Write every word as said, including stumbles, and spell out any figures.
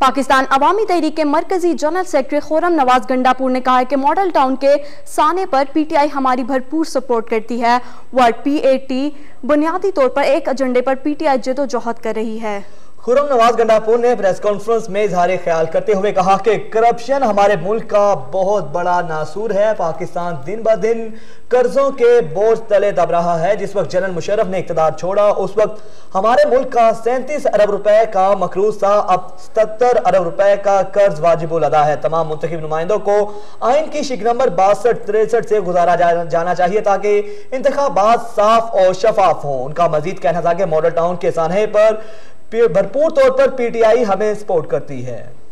पाकिस्तान अवामी तहरीक के मरकजी general secretary Khurram Nawaz Gandapur ने कहा है कि मॉडल टाउन के साने पर पीटीआई हमारी भरपूर सपोर्ट करती है। वर्ड पीएटी बुनियादी तौर पर एक एजेंडे पर पीटीआई जदोजहद कर रही है। खुर्रम नवाज गंडापुर ने प्रेस कॉन्फ्रेंस में इजहार ख्याल करते हुए कहा कि करप्शन हमारे मुल्क का बहुत बड़ा नासूर है। पाकिस्तान दिन ब दिन कर्जों के बोझ तले दब रहा है। जिस वक्त जनरल मुशर्रफ ने इक़्तिदार छोड़ा उस वक्त हमारे मुल्क का सैंतीस अरब रुपए का मकरूज था, अब सत्तर अरब रुपए का कर्ज वाजिबुल अदा है। तमाम मुंतखब नुमाइंदों को आइन की शिक नंबर बासठ तिरसठ से गुजारा जा, जाना चाहिए ताकि इंतखाबात साफ और शफाफ हों। उनका मजीद कहना था कि मॉडल टाउन के सानहे पर भरपूर तौर पर पीटीआई हमें सपोर्ट करती है।